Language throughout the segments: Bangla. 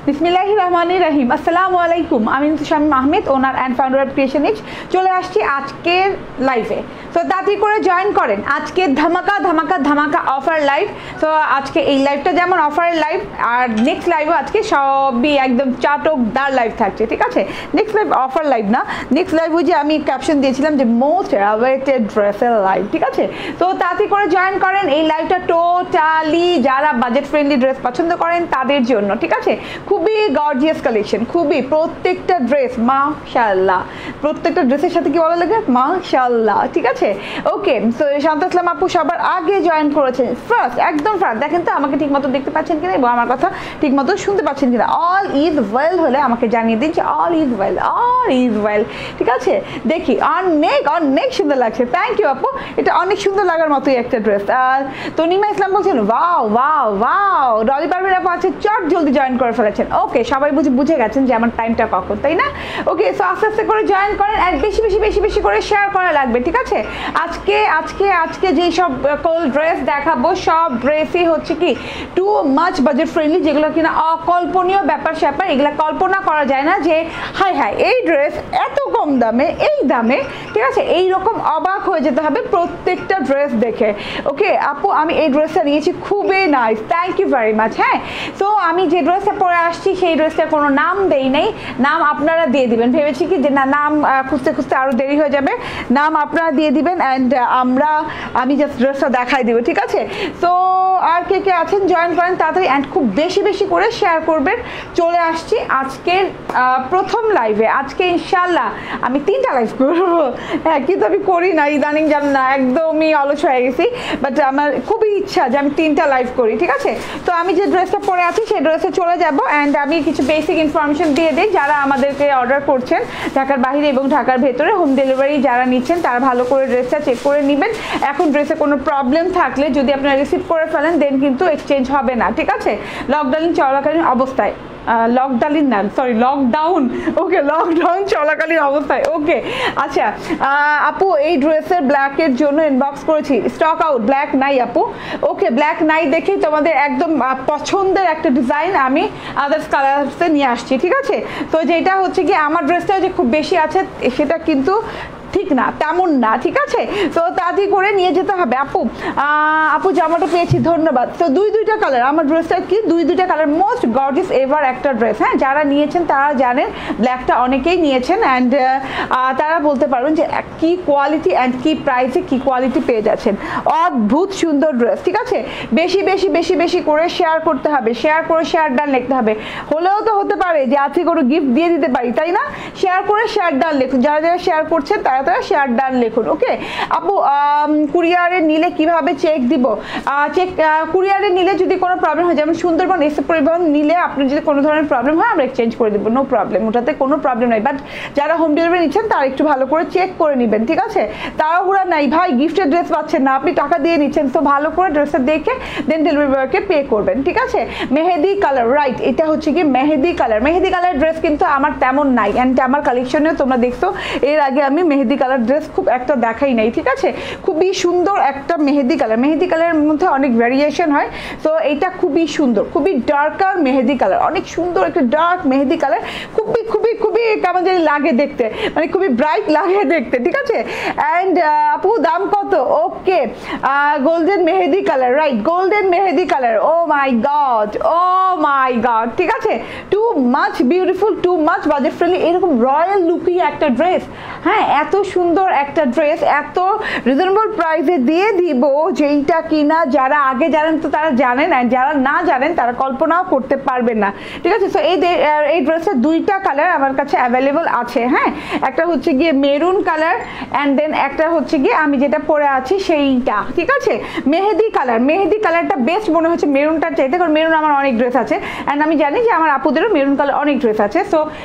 বিসমিল্লাহির রহমানির রহিম। আসসালামু আলাইকুম। আমি Shamim Ahmed, owner and founder of Creationz. চলে আসছি আজকের লাইভে। তো তাড়াতাড়ি করে জয়েন করেন। আজকে ধামাকা ধামাকা ধামাকা অফার লাইভ। তো আজকে এই লাইভটা যেমন অফারের লাইভ, আর নেক্সট লাইভও আজকে সবই একদম চাটকদার লাইভ থাকছে, ঠিক আছে? নেক্সট লাইভ অফার লাইভ না, নেক্সট লাইভ ওই যে আমি ক্যাপশন দিয়েছিলাম যে মোস্ট অ্যাওয়েটেড ড্রেসের লাইভ, ঠিক আছে? তো তাড়াতাড়ি করে জয়েন করেন। এই লাইভটা টোটালি যারা বাজেট ফ্রেন্ডলি ড্রেস পছন্দ করেন তাদের জন্য, ঠিক আছে? খুবই গর্জিয়াস কালেকশন, খুবই প্রত্যেকটা ড্রেস মাশাআল্লাহ, প্রত্যেকটা ড্রেসের সাথে কি বলা লাগে মাশাআল্লাহ, ঠিক আছে? ওকে, সো শান্ত ইসলাম আপু সবার আগে জয়েন করেছেন, ফার্স্ট একদম ফার্স্ট। দেখেন তো আমাকে ঠিক মতো দেখতে পাচ্ছেন কিনা এবং আমার কথা ঠিক মতো শুনতে পাচ্ছেন কিনা। অল ইজ ওয়েল হলে আমাকে জানিয়ে দিন যে all is well, all is well, ঠিক আছে? দেখি অনেক অনেক সুন্দর লাগছে। থ্যাংক ইউ আপু, এটা অনেক সুন্দর লাগার মতোই একটা ড্রেস। আর তনিমা ইসলাম বলছেন wow wow wow. Dolly Parvin আপু আছে চট জলদি জয়েন করে ফেলেছেন। ওকে, সবাই বুঝে গেছেন যে আমার টাইমটা কখন, তাই না? ওকে, সো আস্তে আস্তে করে জয়েন করেন আর বেশি বেশি বেশি বেশি করে শেয়ার করা লাগবে, ঠিক আছে? আজকে আজকে আজকে যেই সব ড্রেস দেখাবো সব ড্রেসই হচ্ছে কি টু মাচ বাজেট ফ্রেন্ডলি, যেগুলো কিনা অকল্পনীয় ব্যাপার স্যাপার, এগুলো কল্পনা করা যায় না যে হাই হাই এই ড্রেস এত কম দামে, এই দামে, ঠিক আছে? এইরকম অবাক হয়ে যেতে হবে প্রত্যেকটা ড্রেস দেখে। ওকে আপু, আমি এই ড্রেসটা নিয়েছি, খুবই nice, thank you very much. হ্যাঁ, তো আমি যে ড্রেসটা পরে আসছি সেই ড্রেসটার কোনো নাম দেই নাই, নাম আপনারা দিয়ে দিবেন। ভেবেছি কি যে না, নাম খুঁজতে খুঁজতে আরও দেরি হয়ে যাবে, নাম আপনারা দিয়ে দিবেন অ্যান্ড আমি জাস্ট ড্রেসটা দেখাই দিব, ঠিক আছে? তো আর কে কে আছেন জয়েন করেন তাড়াতাড়ি অ্যান্ড খুব বেশি বেশি করে শেয়ার করবেন। চলে আসছি আজকের প্রথম লাইভে। আজকে ইনশাল্লাহ আমি 3টা লাইভ করবো। হ্যাঁ, কিন্তু আমি করি না ইদানিং, জান না, একদমই অলস হয়ে গেছি, বাট আমার খুবই ইচ্ছা যে আমি 3টা লাইভ করি, ঠিক আছে? তো আমি যে ড্রেসটা পরে আছি সেই ড্রেসে চলে যাব অ্যান্ড আমি কিছু বেসিক ইনফরমেশন দিয়ে দিই। যারা আমাদেরকে অর্ডার করছেন ঢাকার বাইরে এবং ঢাকার ভেতরে হোম ডেলিভারি যারা নিচ্ছেন তারা ভালো করে ড্রেসটা চেক করে নেবেন। এখন ড্রেসে কোনো প্রবলেম থাকলে যদি আপনারা রিসিভ করে ফেলেন দেন কিন্তু এক্সচেঞ্জ হবে না, ঠিক আছে? লকডাউন চলাকালীন অবস্থায়, লকডাউন, ওকে, লকডাউন চলাকালীন অবস্থায়। ওকে, আচ্ছা আপু এই ড্রেসের ব্ল্যাকের জন্য ইনবক্স করেছি, স্টক আউট, ব্ল্যাক নাই আপু। ওকে, ব্ল্যাক নাই দেখেই তোমাদের একদম পছন্দের একটা ডিজাইন আমি আদার্স কালার্সে নিয়ে আসছি, ঠিক আছে? তো যেটা হচ্ছে কি আমার ড্রেসটা যে খুব বেশি আছে সেটা কিন্তু ঠিক না, তেমন না, ঠিক আছে? তো তাড়াতাড়ি করে নিয়ে যেতে হবে। আপু জামাটা পেয়েছি, ধন্যবাদ। তো দুইটা কালার, আমার ড্রেসটা কি দুইটা কালার, মোস্ট গর্জিয়াস এভার একটা ড্রেস। হ্যাঁ, যারা নিয়েছেন তারা জানেন, ব্ল্যাকটা অনেকেই নিয়েছেন অ্যান্ড তারা বলতে পারবেন যে কি কোয়ালিটি অ্যান্ড কি প্রাইসে কি কোয়ালিটি পেয়ে যাচ্ছেন। অদ্ভুত সুন্দর ড্রেস, ঠিক আছে? বেশি বেশি বেশি বেশি করে শেয়ার করতে হবে, শেয়ার করে শেয়ার ডান লিখতে হবে। হলেও তো হতে পারে যে আজকে কোনো গিফট দিয়ে দিতে পারি, তাই না? শেয়ার করে শেয়ার ডান লিখুন, যারা যারা শেয়ার করছেন তারা শেয়ার ডান লিখুন। ওকে আপু, কুরিয়ারে নিলে কিভাবে চেক দিব? চেক কুরিয়ারে নিলে যদি কোনো প্রবলেম হয়, যেমন সুন্দরবন এসে পরিবহন নিলে আপনার যদি কোনো ধরনের প্রবলেম হয় আমরা এক্সচেঞ্জ করে দেবো, নো প্রবলেম, ওটাতে কোনো প্রবলেম নাই। বাট যারা হোম ডেলিভারি নিচ্ছেন তারা একটু ভালো করে চেক করে নেবেন, ঠিক আছে? তাড়াহুড়া নাই ভাই, গিফটের ড্রেস পাচ্ছেন না, আপনি টাকা দিয়ে নিচ্ছেন, তো ভালো করে ড্রেসটা দেখে দেন ডেলিভারি বয়কে পে করবেন, ঠিক আছে? মেহেদি কালার, রাইট, এটা হচ্ছে কি mehendi colour. Mehendi colour dress কিন্তু আমার তেমন নাই অ্যান্ড আমার কালেকশনেও তোমরা দেখছো এর আগে আমি মেহেদি কালার ড্রেস খুব একটা দেখাই নাই, ঠিক আছে? খুবই সুন্দর একটা মেহেদি কালার, মেহেদি কালারের মধ্যে অনেক ভ্যারিয়েশন হয়। তো এটা খুবই সুন্দর, খুবই ডার্কার মেহেদি কালার, অনেক সুন্দর একটা ডার্ক মেহেদি কালার, খুবই খুবই খুবই কেমন জানি লাগে দেখতে, মানে খুবই ব্রাইট লাগে দেখতে, ঠিক আছে? অ্যান্ড আপু দাম কত? Okay, golden mehendi colour, right, golden mehendi colour. Oh my god, oh my god, ঠিক আছে? Too much beautiful, too much budget friendly, এরকম রয়্যাল লুকিং একটা ড্রেস। হ্যাঁ, এত সুন্দর একটা ড্রেস এত রিজনেবল প্রাইসে দিয়ে দিব, যেইটা কিনা যারা আগে জানেন তো তারা জানেন, আর যারা না জানেন তারা কল্পনাও করতে পারবেন না, ঠিক আছে? সো এই ড্রেসের 2টা কালার আমার কাছে অ্যাভেলেবল আছে। হ্যাঁ, একটা হচ্ছে গিয়ে মেরুন কালার অ্যান্ড দেন একটা হচ্ছে গিয়ে আমি যেটা পরে আছি সেইটা, ঠিক আছে? মেহেদি কালার, মেহেদি কালারটা বেস্ট মনে হচ্ছে মেরুনটার চাইতে, কারণ মেরুন আমার অনেক ড্রেস আছে অ্যান্ড আমি জানি যে আমার আপুদেরও মেরুন কালার অনেক ড্রেস আছে।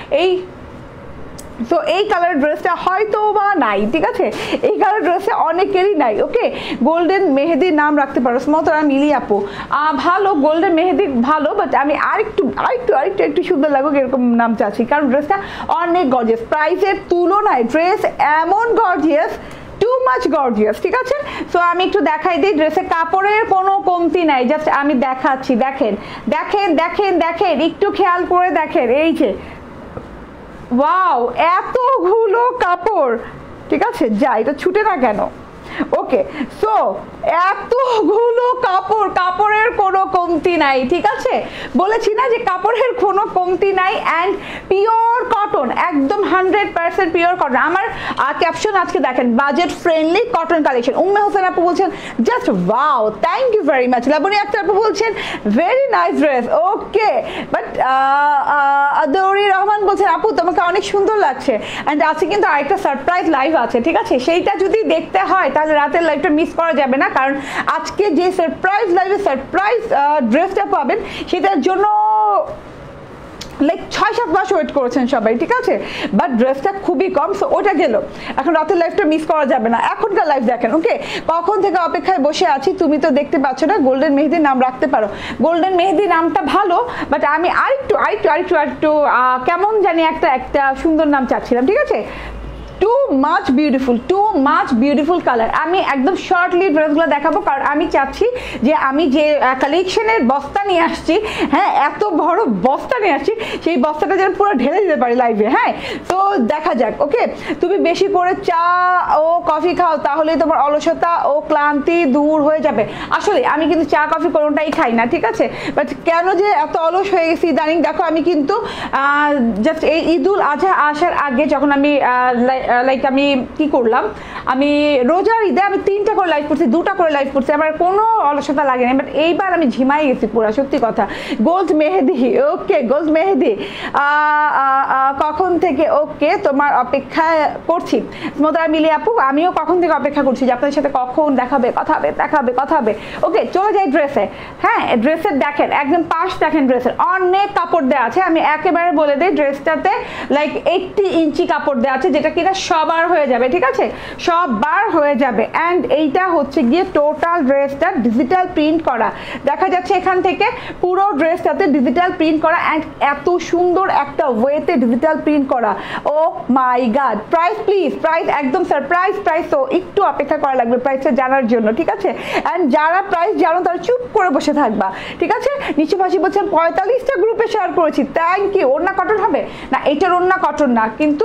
সো এই কালার ড্রেসটা হয়তো বা নাই, ঠিক আছে? এই কালার ড্রেসটা অনেকেরই নাই। ওকে, গোল্ডেন মেহেদির নাম রাখতে পারো, স্মতরা মিলি আপু, ভালো, গোল্ডেন মেহেদি ভালো, বাট আমি আরেকটু সুন্দর লাগুক এরকম নাম চাচ্ছি, কারণ ড্রেসটা অনেক গর্জিয়াস, প্রাইসের তুলনায় ড্রেস এমন গর্জিয়াস, টু মাচ গর্জিয়াস, ঠিক আছে। সো আমি একটু দেখাই দিই, ড্রেসের কাপড়ের কোনো কমতি নাই, জাস্ট আমি দেখাচ্ছি। দেখেন দেখেন দেখেন দেখেন, একটু খেয়াল করে দেখেন, এই যে ওয়াও এতগুলো কাপড়, ঠিক আছে। যা এটা ছুটে না কেন, ওকে। সো এতগুলো কাপড়, কাপড়ের কোনো কমতি নাই, ঠিক আছে। বলেছি না যে কাপড়ের কোনো কমতি নাই, অ্যান্ড পিওর কটন, একদম 100% পিওর কটন। আমার ক্যাপশন আজকে দেখেন, budget friendly cotton collection. Umme Hossain আপু বলছেন just wow, thank you very much. Laboni Akter আপু বলছেন very nice dress, okay. But Aduri Rahman বলছেন আপু তোমাকে অনেক সুন্দর লাগছে, অ্যান্ড আজকে কিন্তু আরেকটা সারপ্রাইজ লাইভ আছে, ঠিক আছে। সেইটা যদি দেখতে হয় তাহলে রাতের লাইভটা মিস করা যাবে না, কারণ আজকে যে সারপ্রাইজ লাইভে সারপ্রাইজ ড্রেসটা পাবেন সেটার জন্য লাইক 6-7 মাস ওয়েট করেছেন সবাই, ঠিক আছে। বাট ড্রেসটা খুবই কম, সো ওটা গেল। এখন রাতের লাইভটা মিস করা যাবে না, এখনকার লাইভ দেখেন, ওকে। কখন থেকে অপেক্ষায় বসে আছি, তুমি তো দেখতে পাচ্ছ না। গোল্ডেন মেহেদির নাম রাখতে পারো, গোল্ডেন মেহেদি নামটা ভালো, বাট আমি আরেকটু কেমন জানি একটা সুন্দর নাম চাচ্ছিলাম, ঠিক আছে। Too much beautiful colour. আমি একদম শর্টলি ড্রেসগুলো দেখাবো, কারণ আমি চাচ্ছি যে আমি যে কালেকশনের বস্তা নিয়ে আসছি, হ্যাঁ এত বড় বস্তা নিয়ে আসছি, সেই বস্তাটা যেন পুরো ঢেলে দিতে পারি লাইভে, হ্যাঁ। তো দেখা যাক, ওকে। তুমি বেশি করে চা ও কফি খাও, তাহলে তোমার অলসতা ও ক্লান্তি দূর হয়ে যাবে। আসলে আমি কিন্তু চা কফি কোনোটাই খাই না, ঠিক আছে। বাট কেন যে এত অলস হয়ে গেছি ইদানিং, দেখো আমি কিন্তু জাস্ট এই ঈদুল আজহা আসার আগে যখন আমি লাইক আমি কি করলাম, আমি রোজার ঈদে আমি 3টা করে লাইভ করছি, 2টা করে লাইভ করছি, আমার কোনো অলসতা লাগে না। বাট এইবার আমি ঝিমাই গেছি পুরো, সত্যি কথা। গোল্ড মেহেদি, ওকে, গোল্ড মেহেদি কখন থেকে, ওকে, তোমার অপেক্ষা করছি। মোতারা মিলি আপু আমিও কখন থেকে অপেক্ষা করছি যে আপনাদের সাথে কখন দেখাবে, কথা হবে। ওকে, চলে যাই ড্রেসে। হ্যাঁ, ড্রেসের দেখেন একদম পাশ দেখেন, ড্রেসের অনেক কাপড় দেওয়া আছে। আমি একেবারে বলে দিই, ড্রেসটাতে লাইক 80 ইঞ্চি কাপড় দেওয়া আছে, যেটা কিনা সবার হয়ে যাবে, ঠিক আছে, সবার হয়ে যাবে। অ্যান্ড এইটা হচ্ছে গিয়ে টোটাল ড্রেসটা ডিজিটাল প্রিন্ট করা, দেখা যাচ্ছে এখান থেকে পুরো ড্রেসটাতে ডিজিটাল প্রিন্ট করা, অ্যান্ড এত সুন্দর একটা ওয়েতে ডিজিটাল প্রিন্ট করা। Oh my god, price please, price একদম সারপ্রাইজ প্রাইস, তো একটু অপেক্ষা করা লাগবে প্রাইসটা জানার জন্য, ঠিক আছে। অ্যান্ড যারা প্রাইস জানো তারা চুপ করে বসে থাকবা, ঠিক আছে। নিচে পাশে বলছেন 45টা গ্রুপে শেয়ার করেছি, থ্যাংক ইউ। ওড়না কটন হবে না, এটার ওড়না কটন না, কিন্তু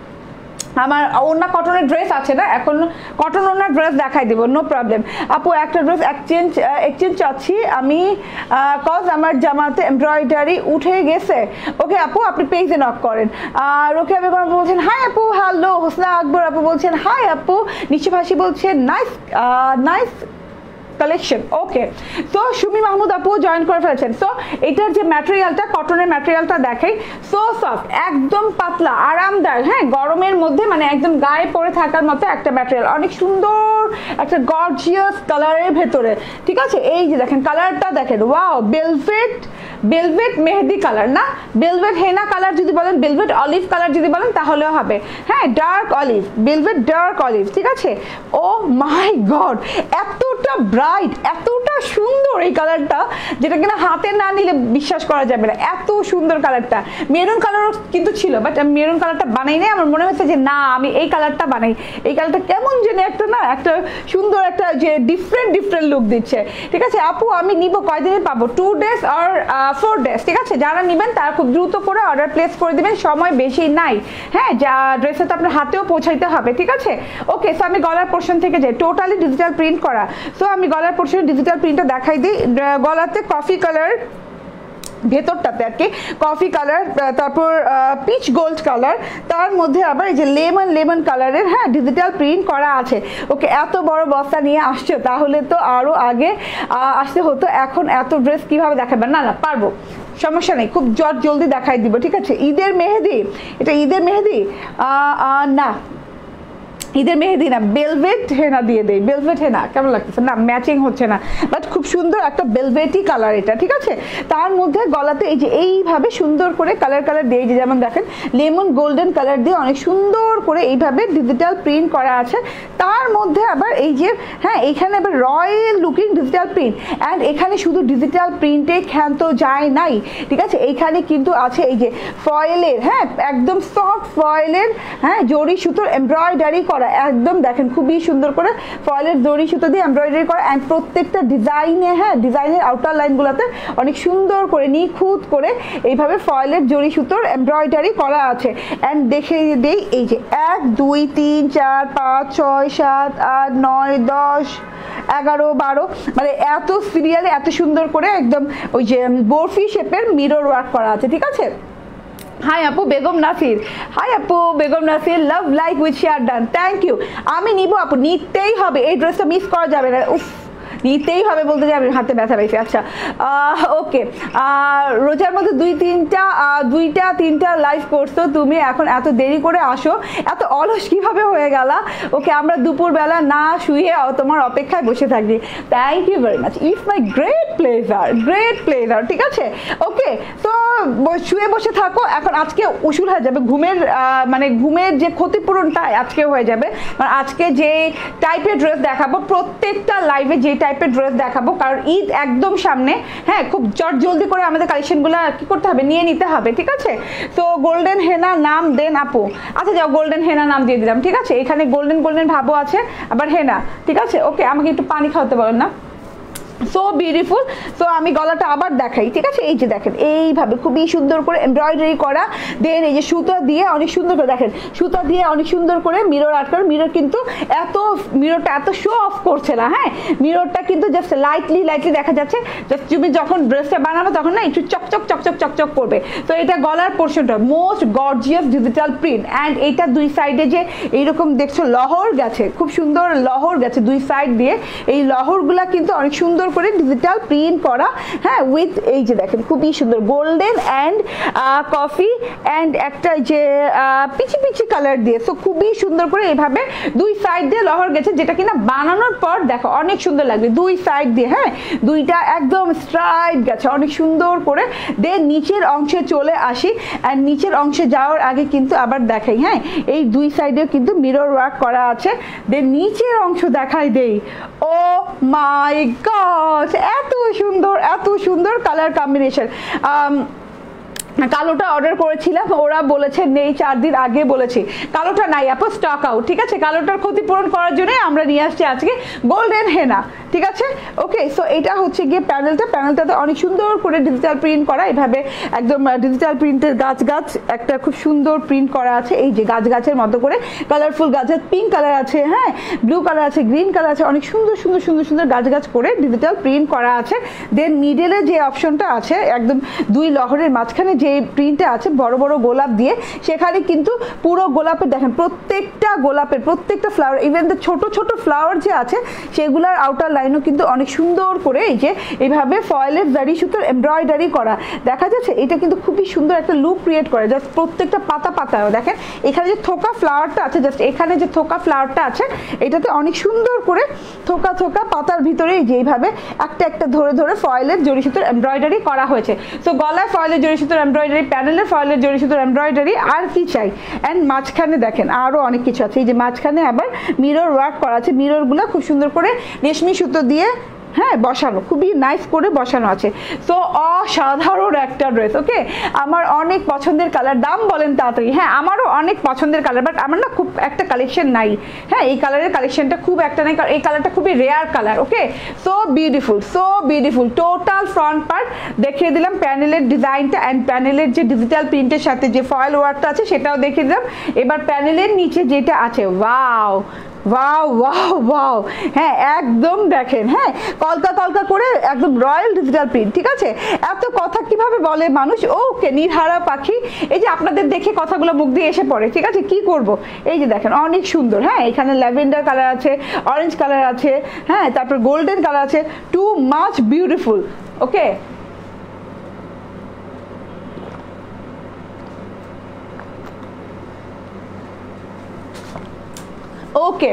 আমার ওড়না কটনের ড্রেস আছে না, এখন কটন ওড়নার ড্রেস দেখাই দিব, নো প্রবলেম। আপু একটা ড্রেস এক্সচেঞ্জ চাচ্ছি আমি, কজ আমার জামাতে এমব্রয়ডারি উঠে গেছে। ওকে আপু, আপনি পেজে নক করেন। আর রোকেয়া বেগম আপু বলছেন হাই আপু, হ্যালো। হোসনা আকবর আপু বলছেন হাই আপু। নিচে ভাসি বলছেন নাইস কালেকশন, ওকে। তো সুমি মাহমুদ আপু জয়েন করে ফেলেছেন। সো এটার যে ম্যাটেরিয়ালটা, কটনের ম্যাটেরিয়ালটা দেখাই, সো সফট, একদম পাতলা, আরামদায়ক, হ্যাঁ, গরমের মধ্যে মানে একদম গায়ে পরে থাকার মতো একটা ম্যাটেরিয়াল, অনেক সুন্দর একটা গর্জিয়াস কালারের ভেতরে, ঠিক আছে। এই যে দেখেন কালারটা দেখেন, ওয়াও, বেলভেট মেহেদি কালার না, বেলভেট হেনা কালার যদি বলেন, বেলভেট অলিভ কালার যদি বলেন তাহলেও হবে, হ্যাঁ, dark olive, velvet dark olive, ঠিক আছে। ও মাই গড, এতটা ব্রাইট, এতটা সুন্দর এই কালারটা, যেটা কিনা হাতে না নিলে বিশ্বাস করা যাবে না, এত সুন্দর কালারটা। মেরুন কালারও কিন্তু ছিল, বাট আমি মেরুন কালারটা বানাই নাই, আমার মনে হচ্ছে যে না আমি এই কালারটা বানাই। এই কালারটা কেমন যেন একটা সুন্দর একটা যে ডিফারেন্ট লুক দিচ্ছে, ঠিক আছে। আপু আমি নিব কয়দিনে পাবো? 2 days আর 4 days, ঠিক আছে। যারা নেবেন তারা খুব দ্রুত করে অর্ডার প্লেস করে দিবেন, সময় বেশি নাই, হ্যাঁ। যা ড্রেসটা তো আপনার হাতেও পৌঁছাইতে হবে, ঠিক আছে। ওকে, সো আমি গলার পোর্শন থেকে যাই, টোটালি ডিজিটাল প্রিন্ট করা। সো আমি গলার পোর্শনে ডিজিটাল প্রিন্টটা দেখাই দিই। গলাতে কফি কালার, ভেতরটাতে আর কি কফি কালার, তারপর পিচ গোল্ড কালার, তার মধ্যে আবার এই যে লেমন কালারের, হ্যাঁ, ডিজিটাল প্রিন্ট করা আছে। ওকে, এত বড় বস্তা নিয়ে আসছে, তাহলে তো আরও আগে আসতে হতো। এখন এত ড্রেস কিভাবে দেখাবেন? না পারবো, সমস্যা নেই, খুব জলদি দেখাই দিব, ঠিক আছে। ঈদের মেহেদি, এটা ঈদের মেহেদি না, ঈদের মেহেদি না, বেলভেট হেনা দিয়ে দেই, বেলভেট হেনা কেমন লাগতেছে না, ম্যাচিং হচ্ছে না, বাট খুব সুন্দর একটা বেলভেটি কালার এটা, ঠিক আছে। তার মধ্যে গলাতে এই যে এইভাবে সুন্দর করে কালার দিয়ে, যে যেমন দেখেন লেমন গোল্ডেন কালার দিয়ে অনেক সুন্দর করে এইভাবে ডিজিটাল প্রিন্ট করা আছে। তার মধ্যে আবার এই যে, হ্যাঁ, এইখানে আবার royal looking digital print, and এখানে শুধু ডিজিটাল প্রিন্টে ক্ষান্ত যায় নাই, ঠিক আছে। এইখানে কিন্তু আছে এই যে ফয়েলের, হ্যাঁ, একদম সফট ফয়েলের, হ্যাঁ, জরি সুতোর এমব্রয়ডারি করা করা, একদম দেখেন খুবই সুন্দর করে ফয়েলের দড়ি সুতো দিয়ে এমব্রয়ডারি করা, অ্যান্ড প্রত্যেকটা ডিজাইনে, হ্যাঁ ডিজাইনের আউটার লাইনগুলোতে অনেক সুন্দর করে নিখুঁত করে এইভাবে ফয়েলের জড়ি সুতোর এমব্রয়ডারি করা আছে। অ্যান্ড দেখে দেই এই যে 1 2 3 4 5 6 7 8 9 10 11 12 মানে এত সিরিয়ালে এত সুন্দর করে একদম ওই যে বরফি শেপের মিরর ওয়ার্ক করা আছে, ঠিক আছে। হাই আপু বেগম নাসির, হাই আপু Begum Nasir, love like with share done, thank you. আমি নিব আপু, নিতেই হবে, এই ড্রেসটা মিস করা যাবে না, উফ নিতেই হবে বলতে যাবে, হাতে ব্যথা পেয়েছে। আচ্ছা ওকে, রোজার মধ্যে 2 3টা লাইভ করছো তুমি, এখন এত দেরি করে আসো, এত অলস কিভাবে হয়ে গেল? ওকে, আমরা দুপুরবেলা না শুয়ে তোমার অপেক্ষায় বসে থাকি। Thank you very much, it's my great pleasure, ঠিক আছে। ওকে, তো শুয়ে বসে থাকো, এখন আজকে উসুল হয়ে যাবে ঘুমের, মানে ঘুমের যে ক্ষতিপূরণটা আজকে হয়ে যাবে। মানে আজকে যে টাইপের ড্রেস দেখাবো, প্রত্যেকটা লাইভে যে টাইপের ড্রেস দেখাবো, কারণ ঈদ একদম সামনে, হ্যাঁ খুব জলদি করে আমাদের কালেকশনগুলো কি করতে হবে, নিয়ে নিতে হবে, ঠিক আছে। তো গোল্ডেন হেনা নাম দেন আপু, আচ্ছা যাও গোল্ডেন হেনা নাম দিয়ে দিলাম, ঠিক আছে। এখানে গোল্ডেন ভাবো আছে, আবার হেনা, ঠিক আছে। ওকে, আমাকে একটু পানি খাওয়াতে বলেন না, সো বিউটিফুল। সো আমি গলাটা আবার দেখাই, ঠিক আছে। এই যে দেখেন এইভাবে খুবই সুন্দর করে এমব্রয়ডারি করা, দেন এই যে সুতো দিয়ে অনেক সুন্দর করে দেখেন, সুতো দিয়ে অনেক সুন্দর করে মিরর আর্ট করে, মিরর কিন্তু মিররটা এত শো অফ করছে না, হ্যাঁ মিররটা কিন্তু জাস্ট লাইটলি দেখা যাচ্ছে, জাস্ট তুমি যখন ড্রেসটা বানাবো তখন না একটু চকচক করবে। তো এটা গলার পোর্শনটা most gorgeous digital print, and এইটা দুই সাইডে যে এইরকম দেখছো লহর গেছে, খুব সুন্দর লহর গেছে দুই সাইড দিয়ে, এই লহরগুলা কিন্তু অনেক সুন্দর করে ডিজিটাল প্রিন্ট করা, হ্যাঁ উইথ এই যে দেখেন খুবই সুন্দর গোল্ডেন অ্যান্ড কফি অ্যান্ড একটা যে পিচি কালার দিয়ে, সো খুবই সুন্দর করে এইভাবে দুই সাইড দিয়ে লহর গেছে, যেটা কিনা বানানোর পর দেখো অনেক সুন্দর লাগবে দুই সাইড দিয়ে, হ্যাঁ দুইটা একদম স্ট্রাইপ গেছে অনেক সুন্দর করে। দেন নিচের অংশে চলে আসি, অ্যান্ড নিচের অংশে যাওয়ার আগে কিন্তু আবার দেখাই, হ্যাঁ এই দুই সাইডেও কিন্তু মিরর ওয়ার্ক করা আছে। দেন নিচের অংশ দেখাই দেই, ও মাই গড এত সুন্দর কালার কম্বিনেশন। কালোটা অর্ডার করেছিলাম, ওরা বলেছে নেই, 4 দিন আগে বলেছি কালোটা নাই আপু, স্টক আউট, ঠিক আছে। কালোটার ক্ষতিপূরণ করার জন্য আমরা নিয়ে আসছি আজকে গোল্ডেন হেনা, ঠিক আছে। ওকে, সো এটা হচ্ছে গিয়ে প্যানেলটাতে অনেক সুন্দর করে ডিজিটাল প্রিন্ট করা, এভাবে একদম ডিজিটাল প্রিন্টের গাছ একটা খুব সুন্দর প্রিন্ট করা আছে, এই যে গাছের মতো করে কালারফুল গাছের পিঙ্ক কালার আছে, হ্যাঁ ব্লু কালার আছে, গ্রিন কালার আছে, অনেক সুন্দর গাছ করে ডিজিটাল প্রিন্ট করা আছে। দেন মিডলে যে অপশনটা আছে একদম দুই লহরের মাঝখানে যে প্রিন্টটা আছে বড় গোলাপ দিয়ে, সেখানে কিন্তু পুরো গোলাপের দেখেন প্রত্যেকটা গোলাপের প্রত্যেকটা ফ্লাওয়ার, ইভেন দ্য ছোট ফ্লাওয়ার যে আছে সেগুলার আউটার লাইনও কিন্তু অনেক সুন্দর করে এই যে এইভাবে ফয়েলের জারি সুতোর এমব্রয়ডারি করা দেখা যাচ্ছে। এটা কিন্তু খুবই সুন্দর একটা লুক ক্রিয়েট করে, জাস্ট প্রত্যেকটা পাতা দেখেন এখানে যে থোকা ফ্লাওয়ারটা আছে, জাস্ট এখানে যে থোকা ফ্লাওয়ারটা আছে এটাতে অনেক সুন্দর করে থোকা পাতার ভিতরে এই যে এইভাবে একটা ধরে ফয়েলের জড়ি সুতোর এমব্রয়ডারি করা হয়েছে। সো গলায় ফয়েলের জড়ি সুতোর এমব্রয়ডারি, প্যানেলের ফয়েলের জড়ি সুতোর এমব্রয়ডারি, আর কি চাই। অ্যান্ড মাঝখানে দেখেন আরো অনেক কিছু আছে, এই যে মাঝখানে আবার মিরর ওয়ার্ক করা আছে, মিররগুলো খুব সুন্দর করে রেশমি সুতো দিয়ে হ্যাঁ বসানো, খুবই নাইস করে বসানো আছে। তো অসাধারণ একটা ড্রেস, ওকে আমার অনেক পছন্দের কালার, দাম বলেন তাড়াতাড়ি। হ্যাঁ আমারও অনেক পছন্দের কালার, বাট আমার না খুব একটা কালেকশন নাই, হ্যাঁ এই কালারের কালেকশনটা খুব একটা নাই, কারণ এই কালারটা খুবই rare colour. Okay, so beautiful total front part দেখিয়ে দিলাম, প্যানেলের ডিজাইনটা অ্যান্ড প্যানেলের যে ডিজিটাল প্রিন্টের সাথে যে ফয়েল ওয়ার্কটা আছে সেটাও দেখিয়ে দিলাম। এবার প্যানেলের নিচে যেটা আছে ওয়াও, হ্যাঁ একদম দেখেন, হ্যাঁ কলকা করে একদম রয়্যাল ডিজিটাল প্রিন্ট, ঠিক আছে। এত কথা কিভাবে বলে মানুষ, ওকে নির্হারা পাখি, এই যে আপনাদের দেখে কথাগুলো মুখ দিয়ে এসে পড়ে, ঠিক আছে কি করব। এই যে দেখেন অনেক সুন্দর, হ্যাঁ এখানে ল্যাভেন্ডার কালার আছে, অরেঞ্জ কালার আছে, হ্যাঁ তারপর গোল্ডেন কালার আছে, too much beautiful. Okay, okay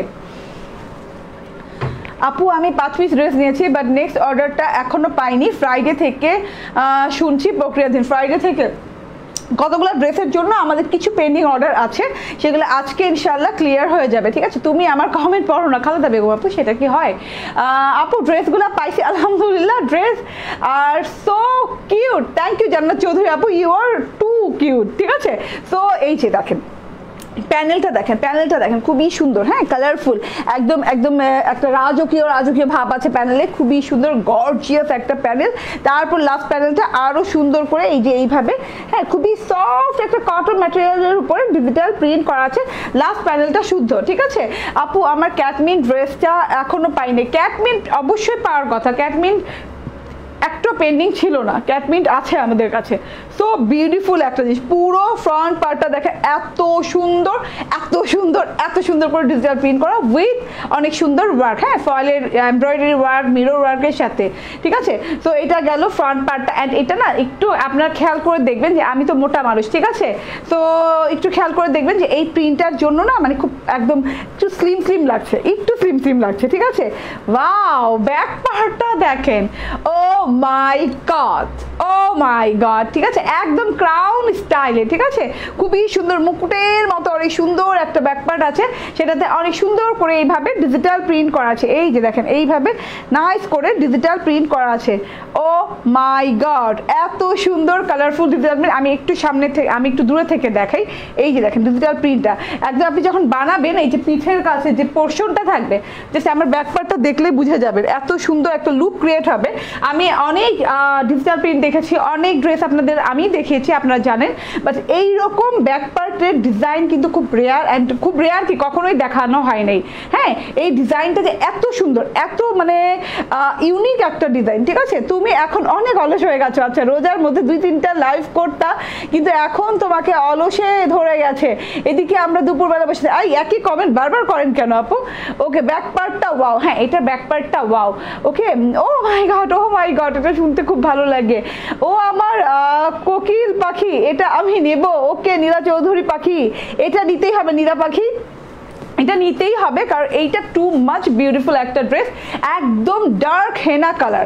আপু আমি 5 পিস ড্রেস নিয়েছি, বাট নেক্সট অর্ডারটা এখনো পাইনি, ফ্রাইডে থেকে শুনছি প্রক্রিয়াধীন, ফ্রাইডে থেকে কতগুলো ড্রেসের জন্য আমাদের কিছু পেন্ডিং অর্ডার আছে, সেগুলো আজকে ইনশাল্লাহ ক্লিয়ার হয়ে যাবে, ঠিক আছে। তুমি আমার কমেন্ট পড়ো না খালেদা বেগম আপু, সেটা কি হয়। আপু ড্রেসগুলো পাইছি আলহামদুলিল্লাহ, ড্রেস আর so cute, thank you Jannat Chowdhury আপু, ইউ আর টু কিউট, ঠিক আছে। সো এই যে দেখেন প্যানেলটা দেখেন খুবই সুন্দর, হ্যাঁ কালারফুল, একদম একদম একটা রাজকীয় ভাব আছে প্যানেলে, খুবই সুন্দর গর্জিয়াস একটা প্যানেল। তারপর লাস্ট প্যানেলটা আরো সুন্দর করে এই যে এইভাবে, হ্যাঁ খুবই সফট একটা কটন ম্যাটেরিয়ালের উপরে ডিজিটাল প্রিন্ট করা আছে। লাস্ট প্যানেলটা শুদ্ধ, ঠিক আছে আপু। আমার ক্যাটমিন ড্রেসটা এখনো পাইনি। ক্যাটমিন অবশ্যই পাওয়ার কথা, ক্যাটমিন একটা পেন্ডিং ছিল না, ক্যাটমিন্ট আছে আমাদের কাছে। সো বিউটিফুল একটা জিনিস, পুরো ফ্রন্ট পার্টটা দেখে এত সুন্দর করে ডিজিটাল প্রিন্ট করা উইথ অনেক সুন্দর ওয়ার্ক, হ্যাঁ ফয়েলের এমব্রয়ডারি ওয়ার্ক, মিরর ওয়ার্কের সাথে, ঠিক আছে। তো এটা গেল ফ্রন্ট পার্টটা। অ্যান্ড এটা না একটু আপনারা খেয়াল করে দেখবেন যে আমি তো মোটা মানুষ, ঠিক আছে, তো একটু খেয়াল করে দেখবেন যে এই প্রিন্টটার জন্য না মানে খুব একদম একটু স্লিম লাগছে, ঠিক আছে। ওয়াও, ব্যাক পার্টটা দেখেন, ও মাই গড, ঠিক আছে, একদম ক্রাউন স্টাইলে, ঠিক আছে, খুবই সুন্দর মুকুটের মতো অনেক সুন্দর একটা ব্যাক পার্ট আছে, সেটাতে অনেক সুন্দর করে এইভাবে ডিজিটাল প্রিন্ট করা আছে। এই যে দেখেন এইভাবে নাইস করে ডিজিটাল প্রিন্ট করা আছে। ও মাই গড, এত সুন্দর কালারফুল ডিজিটাল প্রিন্ট। আমি একটু দূরে থেকে দেখাই। এই যে দেখেন ডিজিটাল প্রিন্টটা একদম আপনি যখন বানাবেন, এই যে পিঠের কাছে যে পোর্শনটা থাকবে, জাস্ট আমার ব্যাক পার্টটা দেখলে বুঝে যাবেন এত সুন্দর একটা লুক ক্রিয়েট হবে। আমি অনেক ডিজিটাল প্রিন্ট দেখেছি, অনেক ড্রেস আপনাদের আমি দেখিয়েছি, আপনারা জানেন, বাট এইরকম ব্যাক পার্টের ডিজাইন কিন্তু খুব রেয়ার কি কখনোই দেখানো হয় নাই। হ্যাঁ, এই ডিজাইনটা যে এত সুন্দর, এত মানে ইউনিক একটা ডিজাইন, ঠিক আছে। তুমি এখন অনেক অলস হয়ে গেছো, আচ্ছা রোজার মধ্যে 2-3টা লাইভ করতা, কিন্তু এখন তোমাকে অলসে ধরে গেছে। এদিকে আমরা দুপুরবেলা বসে একই কমেন্ট বারবার করেন কেন আপু? ওকে, ব্যাক পার্টটা ওয়াও, হ্যাঁ এটা ব্যাক পার্টটা wow. Okay, O my god, এটা শুনতে খুব ভালো লাগে। ও আমার কোকিল পাখি, এটা আমি নেব। ওকে, নীলা চৌধুরী পাখি, এটা নিতেই হবে, নীলা পাখি এটা নিতেই হবে, কারণ এইটা টু মাচ বিউটিফুল একটা ড্রেস, একদম ডার্ক হেনা কালার,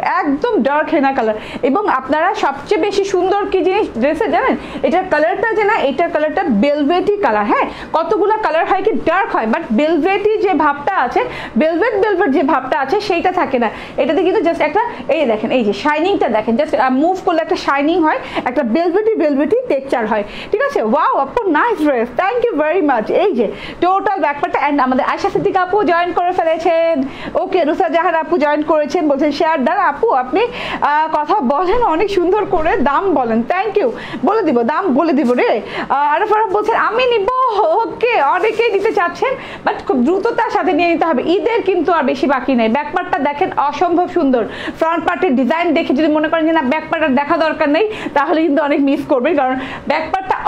এবং আপনারা সবচেয়ে বেশি সুন্দর কি জিনিস ড্রেসে জানেন, এটার কালারটা যে না, এটার কালারটা বেলভেটি কালার। হ্যাঁ, কতগুলো কালার হয় কি ডার্ক হয়, বাট বেলভেটি যে ভাবটা আছে, বেলভেট যে ভাবটা আছে সেইটা থাকে না এটাতে, কিন্তু জাস্ট একটা এই দেখেন, এই যে শাইনিংটা দেখেন, জাস্ট মুভ করলে একটা শাইনিং হয়, একটা বেলভেটি টেক্সচার হয়, ঠিক আছে। ওয়াও আপু, nice dress, thank you very much. এই যে টোটাল ব্যাকপার্টটা। এন্ড আমাদের আয়শা সিদ্দিকা আপু জয়েন করে ফেলেছেন। ওকে, রুসা জাহান আপু জয়েন করেছেন, বলছেন শেয়ার ডান আপু, আপনি কথা বলেন অনেক সুন্দর করে, দাম বলেন। থ্যাংক ইউ, বলে দিব, দাম বলে দিব রে। আরফ বলছেন আমি নিব। ওকে, অনেকেই নিতে চাচ্ছেন, বাট খুব দ্রুততার সাথে নিয়ে নিতে হবে, ঈদের কিন্তু আর বেশি বাকি নেই। ব্যাক পার্টটা দেখেন অসম্ভব সুন্দর, ফ্রন্ট পার্টের ডিজাইন দেখে যদি মনে করেন যে না ব্যাক পার্ট দেখা দরকার নেই, তাহলে কিন্তু অনেক মিস করবেন, কারণ ব্যাক পার্টটা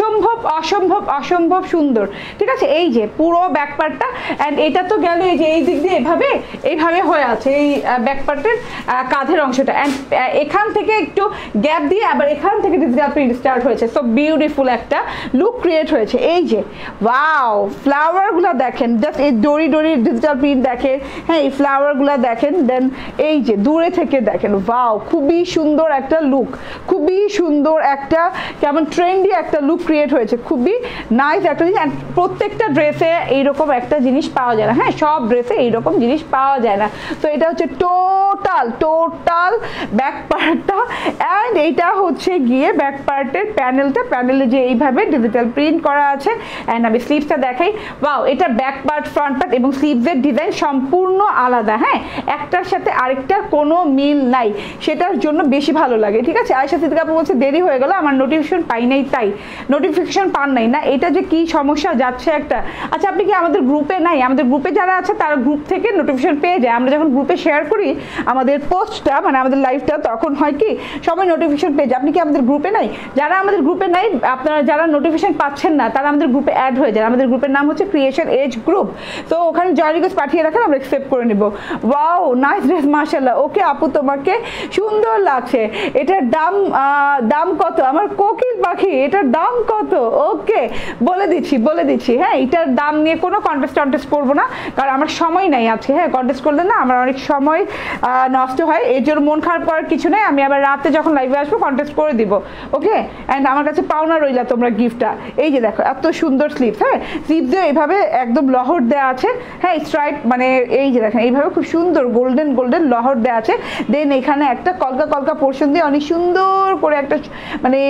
অসম্ভব সুন্দর, ঠিক আছে। এই যে পুরো ব্যাক পার্টটা, এন্ড এটা তো গেল এই যে এই দিক দিয়ে এইভাবে হয়ে আছে এই ব্যাক পার্টের কাঁধের অংশটা, এন্ড এখান থেকে একটু গ্যাপ দিয়ে আবার এখান থেকে ডিজিটাল প্রিন্ট স্টার্ট হয়েছে। সো বিউটিফুল একটা লুক ক্রিয়েট হয়েছে। এই যে ওয়াও, ফ্লাওয়ারগুলো দেখেন, জাস্ট এই ডরি ডিজিটাল প্রিন্ট দেখেন, হ্যাঁ এই ফ্লাওয়ারগুলো দেখেন, দেন এই যে দূরে থেকে দেখেন, ওয়াও খুবই সুন্দর একটা লুক, খুবই সুন্দর একটা কেমন ট্রেন্ডি একটা লুক ক্রিয়েট হয়েছে, খুবই নাইস একটা জিনিস। প্রত্যেকটা ড্রেসে এইরকম একটা জিনিস পাওয়া যায় না, হ্যাঁ সব ড্রেসে এইরকম জিনিস পাওয়া যায় না। তো এটা হচ্ছে টোটাল ব্যাক পার্টটা, অ্যান্ড এইটা হচ্ছে গিয়ে ব্যাক পার্টের প্যানেলে যে এইভাবে ডিজিটাল প্রিন্ট করা আছে। অ্যান্ড আমি স্লিভসটা দেখাই, ওয়াও এটা ব্যাক পার্ট, ফ্রন্ট পার্ট এবং স্লিভসের ডিজাইন সম্পূর্ণ আলাদা, হ্যাঁ একটার সাথে আরেকটার কোনো মিল নাই, সেটার জন্য বেশি ভালো লাগে, ঠিক আছে। আয়শা সিদ্দিকা আপু বলছে দেরি হয়ে গেল, আমার নোটিফিকেশন পাই নাই, তাই নোটিফিকেশন পান নাই না, এটা যে কি সমস্যা যাচ্ছে একটা। আচ্ছা আপনি কি আমাদের গ্রুপে নাই? আমাদের গ্রুপে যারা আছে তারা গ্রুপ থেকে নোটিফিকেশন পেয়ে যায়, আমরা যখন গ্রুপে শেয়ার করি আমাদের পোস্টটা, মানে আমাদের লাইভটা, তখন হয় কি সবাই নোটিফিকেশন পেয়ে যায়। আপনি কি আমাদের গ্রুপে নাই? যারা আমাদের গ্রুপে নাই, আপনারা যারা নোটিফিকেশন পাচ্ছেন না, তারা আমাদের গ্রুপে অ্যাড হয়ে যায়। আমাদের গ্রুপের নাম হচ্ছে ক্রিয়েশন এজ গ্রুপ, তো ওখানে জয়েন রিকোয়েস্ট পাঠিয়ে রাখেন, আমরা অ্যাকসেপ্ট করে নেব। ওয়াও নাইস ড্রেস, মাশাআল্লাহ। ওকে আপু তোমাকে সুন্দর লাগছে। এটার দাম কত? আমার কোকিল পাখি, এটার দাম কত? ওকে বলে দিচ্ছি, হ্যাঁ এটার দাম নিয়ে কোনো কন্টেস্ট করবো না, কারণ আমার সময় নাই আজকে, হ্যাঁ কন্টেস্ট করলে না আমার অনেক সময় নষ্ট হয়, এর জন্য মন খারাপ করার কিছু নেই, আমি আবার রাতে যখন লাইভে আসবো কন্টেস্ট করে দিব। ওকে, অ্যান্ড আমার কাছে পাওনা রইলা তোমরা গিফটটা। এই যে দেখো এত সুন্দর স্লিভস, হ্যাঁ স্লিভসে এইভাবে একদম লহর দেওয়া আছে, হ্যাঁ স্ট্রাইপ, মানে এই যে দেখেন এইভাবে খুব সুন্দর গোল্ডেন লহর দেওয়া আছে। দেন এখানে একটা কলকা পোর্শন দিয়ে অনেক সুন্দর করে একটা মানে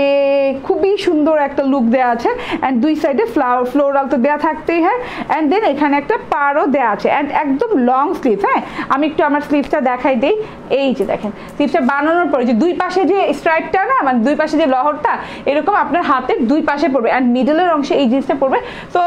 খুবই সুন্দর একটা লুক দেওয়া আছে অ্যান্ড দুই সাইডে ফ্লোরাল তো দেওয়া থাকতেই হয় অ্যান্ড দেন এখানে একটা পাড়ও দেওয়া আছে অ্যান্ড একদম লং স্লিভ। হ্যাঁ, আমি একটু আমার স্লিভটা দেখাই দিই। এই যে দেখেন স্লিভটা বানানোর পরে যে দুই পাশে যে স্ট্রাইপটা না, মানে দুই পাশে যে লহরটা এরকম আপনার হাতের দুই পাশে পড়বে অ্যান্ড মিডলের অংশে এই জিনিসটা পড়বে।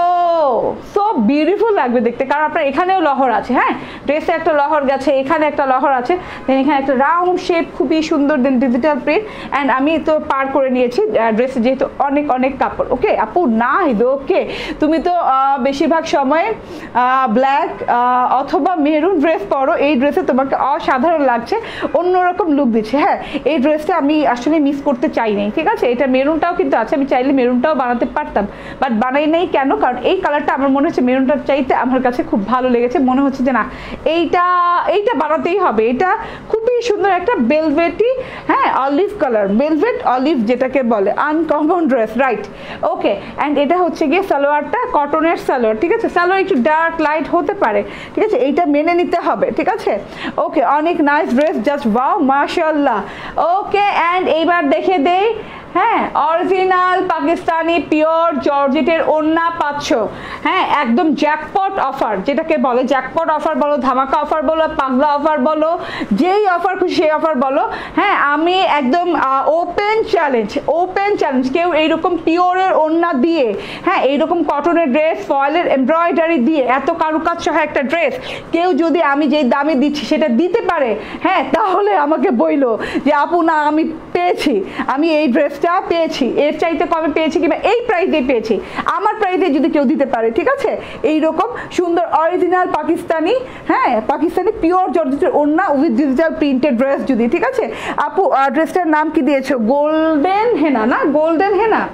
সো বিউটিফুল লাগবে দেখতে, কারণ আপনার এখানেও লহর আছে। হ্যাঁ, ড্রেসে একটা লহর গেছে, এখানে একটা লহর আছে, দেন এখানে একটা রাউন্ড শেপ খুবই সুন্দর, দেন ডিজিটাল প্রিন্ট অ্যান্ড আমি তো পার করে নিয়েছি ড্রেসে যেহেতু অনেক অনেক কাপড়। ওকে আপু নাই ওকে, তুমি তো বেশিরভাগ সময় ব্ল্যাক অথবা মেরুন ড্রেস পরো, এই ড্রেসে তোমাকে অসাধারণ লাগছে, অন্যরকম লুক দিচ্ছে। হ্যাঁ, এই ড্রেসটা আমি আসলে মিস করতে চাই নাই, ঠিক আছে। এটা মেরুনটাও কিন্তু আছে, আমি চাইলে মেরুনটাও বানাতে পারতাম, বাট বানাই নাই কেন, কারণ এই কালারটা আমার মনে হচ্ছে মেরুনটার চাইতে আমার কাছে খুব ভালো লেগেছে। মনে হচ্ছে যে না এইটা বানাতেই হবে। এটা খুবই সুন্দর একটা বেলভেটি, হ্যাঁ অলিভ কালার, বেলভেট অলিভ যেটাকে বলে, uncommon dress, right. Okay, and এটা হচ্ছে গিয়ে সালোয়ারটা কটনের সালোয়ার, ঠিক আছে। সালোয়ার একটু ডার্ক লাইট হতে পারে, ঠিক আছে, এইটা মেনে নিতে হবে, ঠিক আছে। ওকে, অনেক নাইস ড্রেস, জাস্ট ওয়াও মাশাআল্লাহ। ওকে, অ্যান্ড এইবার দেখে দেই, হ্যাঁ অরিজিনাল পাকিস্তানি পিওর জর্জেটের ওড়না পাচ্ছ। হ্যাঁ, একদম জ্যাকপট অফার, যেটাকে বলে জ্যাকপট অফার বলো, ধামাকা অফার বলো, পাগলা অফার বলো, যেই অফার খুশি সেই অফার বলো। হ্যাঁ, আমি একদম ওপেন চ্যালেঞ্জ, কেউ এইরকম পিওরের ওড়না দিয়ে, হ্যাঁ এইরকম কটনের ড্রেস ফয়েলের এমব্রয়ডারি দিয়ে এত কারুকাজ সহ একটা ড্রেস কেউ যদি আমি যেই দামে দিচ্ছি সেটা দিতে পারে, হ্যাঁ তাহলে আমাকে বইলো যে আপু না আমি পেয়েছি, আমি এই ড্রেসটা পেয়েছি, এর চাইতে কমে পেয়েছি কিংবা এই প্রাইসে পেয়েছি, আমার প্রাইসে যদি কেউ দিতে পারে, ঠিক আছে। এইরকম সুন্দর অরিজিনাল পাকিস্তানি, হ্যাঁ পাকিস্তানি পিওর জর্জেটের ওড়না উইথ ডিজিটাল প্রিন্টেড ড্রেস যদি, ঠিক আছে। আপু ড্রেসটার নাম কি দিয়েছো? গোল্ডেন হেনা না, গোল্ডেন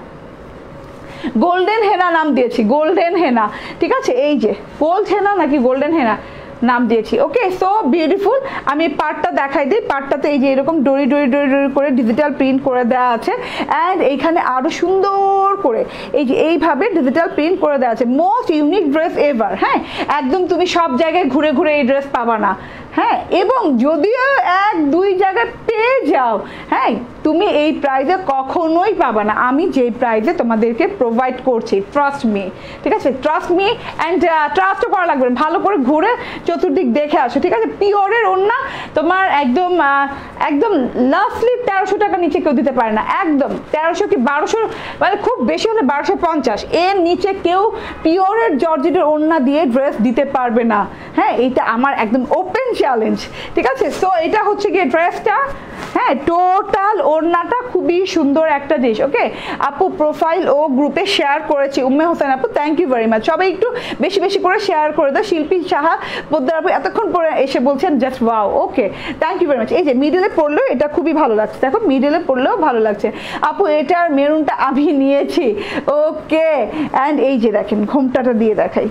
হেনা নাম দিয়েছি, গোল্ডেন হেনা, ঠিক আছে। এই যে গোল্ড হেনা নাকি গোল্ডেন হেনা নাম দিয়েছি। Okay, so beautiful. আমি পার্টটা দেখাই দিই। পার্টটাতে এই যে এরকম ডরি করে ডিজিটাল প্রিন্ট করে দেওয়া আছে অ্যান্ড এইখানে আরো সুন্দর করে এই যে এইভাবে ডিজিটাল প্রিন্ট করে দেওয়া আছে। Most unique dress ever. হ্যাঁ, একদম তুমি সব জায়গায় ঘুরে এই ড্রেস পাবা না। হ্যাঁ, এবং যদিও এক দুই জায়গায় পেয়ে যাও, হ্যাঁ তুমি এই প্রাইজে কখনোই পাবা না আমি যেই প্রাইজে তোমাদেরকে প্রোভাইড করছি। ট্রাস্ট মি, ঠিক আছে, ট্রাস্ট মি অ্যান্ড ট্রাস্টও করা লাগবে। ভালো করে ঘুরে চতুর্দিক দেখে আসো, ঠিক আছে। পিওরের ওড়না তোমার একদম লাভলি 1300 টাকা নিচে কেউ দিতে পারে না, একদম 1300 কি 1200, মানে খুব বেশি হলে 1250, এর নিচে কেউ পিওরের জর্জেটের ওড়না দিয়ে ড্রেস দিতে পারবে না। হ্যাঁ, এটা আমার একদম ওপেন চ্যালেঞ্জ, ঠিক আছে। সো এটা হচ্ছে গিয়ে ড্রেসটা, হ্যাঁ টোটাল ওড়নাটা খুবই সুন্দর একটা জিনিস। ওকে আপু প্রোফাইল ও গ্রুপে শেয়ার করেছি, উম্মে হোসেন আপু থ্যাংক ইউ ভেরি মাচ। সবাই একটু বেশি করে শেয়ার করে দাও। শিল্পী সাহা পোদ্দার আপু এতক্ষণ পরে এসে বলছেন just wow. Okay, thank you very much. এই যে মিডলে পড়লেও এটা খুবই ভালো লাগছে, দেখো মিডলে পড়লেও ভালো লাগছে। আপু এটার মেরুনটা আমি নিয়েছি। ওকে, অ্যান্ড এই যে দেখেন ঘোমটাটা দিয়ে দেখাই,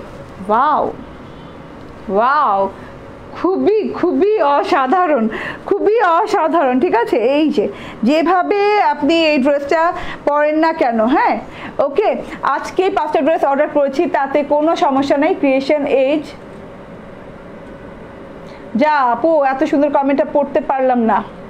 ওয়াও খুবই অসাধারণ, ঠিক আছে। এই যে যেভাবে আপনি এই ড্রেসটা পরেন না কেন, হ্যাঁ ওকে আজকে 5টা ড্রেস অর্ডার করেছি, তাতে কোনো সমস্যা নেই। ক্রিয়েশন এজ যা আপু এত সুন্দর কমেন্টটা পড়তে পারলাম না।